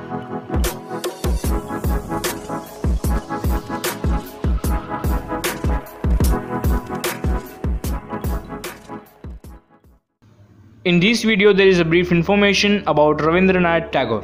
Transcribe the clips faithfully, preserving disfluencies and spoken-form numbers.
In this video, there is a brief information about Ravindranath Tagore.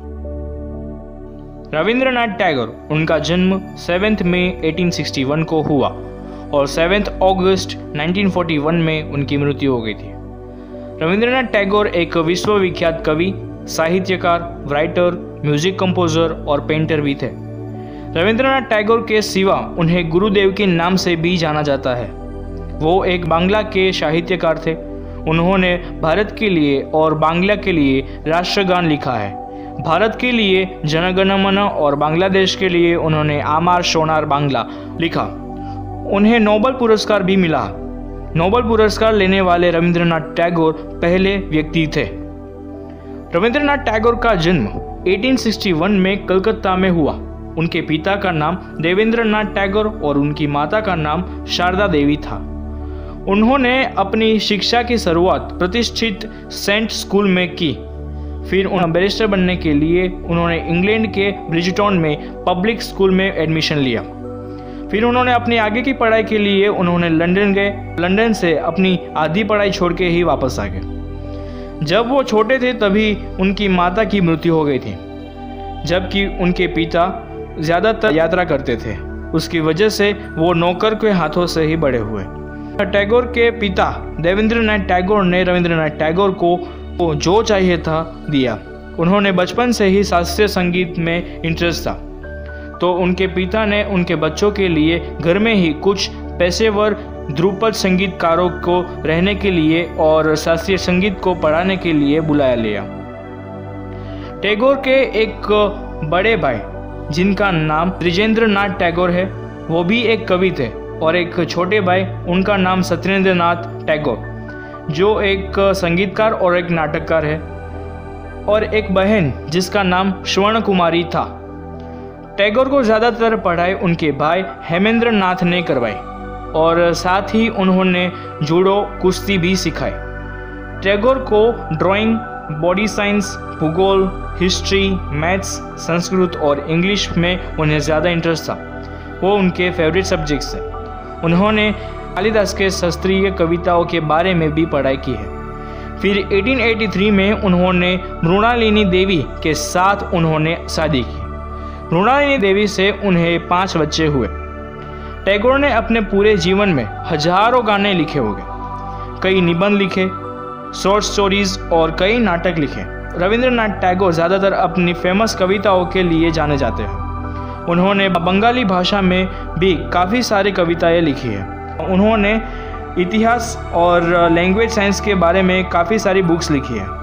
Rabindranath Tagore, उनका जन्म सात मई अठारह सौ इकसठ को हुआ और सात अगस्त उन्नीस सौ इकतालीस में उनकी मृत्यु हो गई थी। रविंद्रनाथ टैगोर एक विश्वविख्यात कवि, साहित्यकार, राइटर, म्यूजिक कंपोजर और पेंटर भी थे। रविंद्रनाथ टैगोर के सिवा उन्हें गुरुदेव के नाम से भी जाना जाता है। वो एक बांग्ला के साहित्यकार थे। उन्होंने भारत के लिए और बांग्ला के लिए राष्ट्रगान लिखा है। भारत के लिए जनगण मन और बांग्लादेश के लिए उन्होंने आमार सोनार बांग्ला लिखा। उन्हें नोबेल पुरस्कार भी मिला। नोबेल पुरस्कार लेने वाले रविंद्रनाथ टैगोर पहले व्यक्ति थे। रविंद्रनाथ टैगोर का जन्म अठारह सौ इकसठ में कलकत्ता में हुआ। उनके पिता का नाम देवेंद्रनाथ टैगोर और उनकी माता का नाम शारदा देवी था। उन्होंने अपनी शिक्षा की शुरुआत प्रतिष्ठित सेंट स्कूल में की। फिर उन्हें बैरिस्टर बनने के लिए उन्होंने इंग्लैंड के ब्रिजटन में पब्लिक स्कूल में एडमिशन लिया। फिर उन्होंने अपनी आगे की पढ़ाई के लिए उन्होंने लंदन गए। लंदन से अपनी आधी पढ़ाई छोड़ के ही वापस आ गए। जब वो छोटे थे तभी उनकी माता की मृत्यु हो गई थी, जबकि उनके पिता ज़्यादातर यात्रा करते थे। उसकी वजह से वो नौकर के हाथों से ही बड़े हुए। टैगोर के पिता देवेंद्रनाथ टैगोर ने रविंद्रनाथ टैगोर को जो चाहिए था दिया। उन्होंने बचपन से ही शास्त्रीय संगीत में इंटरेस्ट था, तो उनके पिता ने उनके बच्चों के लिए घर में ही कुछ पेशेवर ध्रुपद संगीतकारों को रहने के लिए और शास्त्रीय संगीत को पढ़ाने के लिए बुलाया लिया। टैगोर के एक बड़े भाई जिनका नाम त्रिजेंद्रनाथ टैगोर है, वो भी एक कवि थे, और एक छोटे भाई उनका नाम सत्येंद्रनाथ टैगोर, जो एक संगीतकार और एक नाटककार है, और एक बहन जिसका नाम स्वर्ण कुमारी था। टैगोर को ज़्यादातर पढ़ाई उनके भाई हेमेंद्र नाथ ने करवाई और साथ ही उन्होंने जूडो, कुश्ती भी सिखाई। टैगोर को ड्राइंग, बॉडी साइंस, भूगोल, हिस्ट्री, मैथ्स, संस्कृत और इंग्लिश में उन्हें ज़्यादा इंटरेस्ट था। वो उनके फेवरेट सब्जेक्ट्स थे। उन्होंने कालिदास के शास्त्रीय कविताओं के बारे में भी पढ़ाई की है। फिर अठारह सौ तिरासी में उन्होंने मृणालिनी देवी के साथ उन्होंने शादी की। मृणालिनी देवी से उन्हें पांच बच्चे हुए। टैगोर ने अपने पूरे जीवन में हजारों गाने लिखे होंगे, कई निबंध लिखे, शॉर्ट स्टोरीज और कई नाटक लिखे। रविंद्रनाथ टैगोर ज़्यादातर अपनी फेमस कविताओं के लिए जाने जाते हैं। उन्होंने बंगाली भाषा में भी काफ़ी सारी कविताएं लिखी हैं। उन्होंने इतिहास और लैंग्वेज साइंस के बारे में काफ़ी सारी बुक्स लिखी हैं।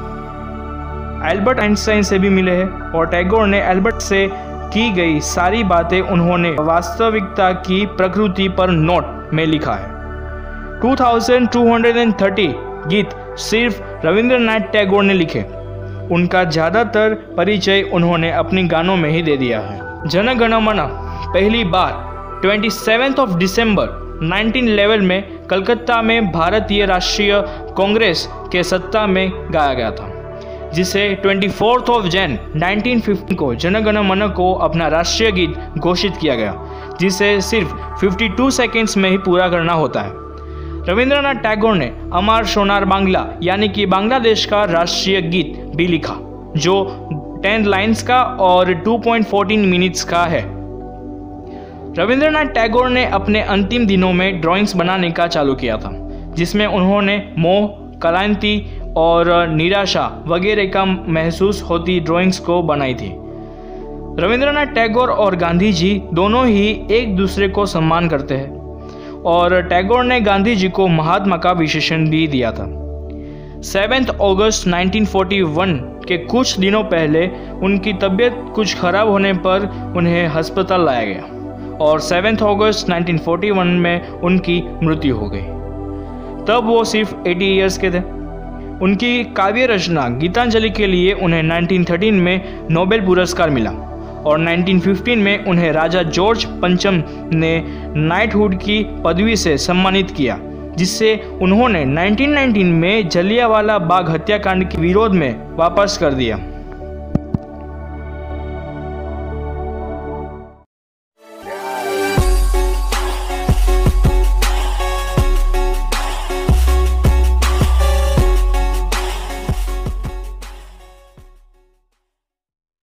एल्बर्ट आइंस्टाइन से भी मिले हैं, और टैगोर ने एल्बर्ट से की गई सारी बातें उन्होंने वास्तविकता की प्रकृति पर नोट में लिखा है। दो हज़ार दो सौ तीस गीत सिर्फ रविंद्रनाथ टैगोर ने लिखे। उनका ज़्यादातर परिचय उन्होंने अपनी गानों में ही दे दिया है। जन गण मन पहली बार सत्ताईस ऑफ दिसंबर उन्नीस सौ ग्यारह में कलकत्ता में भारतीय राष्ट्रीय कांग्रेस के सत्ता में गाया गया था, जिसे चौबीस ऑफ जनवरी उन्नीस सौ पचास को जन गण मन को अपना राष्ट्रीय गीत घोषित किया गया, जिसे सिर्फ बावन सेकंड्स में ही पूरा करना होता है। रविंद्रनाथ टैगोर ने अमार सोनार बांग्ला यानी कि बांग्लादेश का राष्ट्रीय गीत भी लिखा, जो दस लाइन्स का और दो पॉइंट एक चार मिनट्स का है। रविंद्रनाथ टैगोर ने अपने अंतिम दिनों में ड्राइंग्स बनाने का चालू किया था, जिसमें उन्होंने मोह, क्लांति और निराशा वगैरह का महसूस होती ड्राइंग्स को बनाई थी। रविंद्रनाथ टैगोर और गांधी जी दोनों ही एक दूसरे को सम्मान करते हैं, और टैगोर ने गांधी जी को महात्मा का विशेषण भी दिया था। सात अगस्त उन्नीस सौ इकतालीस के कुछ दिनों पहले उनकी तबीयत कुछ खराब होने पर उन्हें अस्पताल लाया गया और सात अगस्त उन्नीस सौ इकतालीस में उनकी मृत्यु हो गई। तब वो सिर्फ अस्सी इयर्स के थे। उनकी काव्य रचना गीतांजलि के लिए उन्हें उन्नीस सौ तेरह में नोबेल पुरस्कार मिला और उन्नीस सौ पंद्रह में उन्हें राजा जॉर्ज पंचम ने नाइटहुड की पदवी से सम्मानित किया, जिससे उन्होंने उन्नीस सौ उन्नीस में जलियांवाला बाग हत्याकांड के विरोध में वापस कर दिया।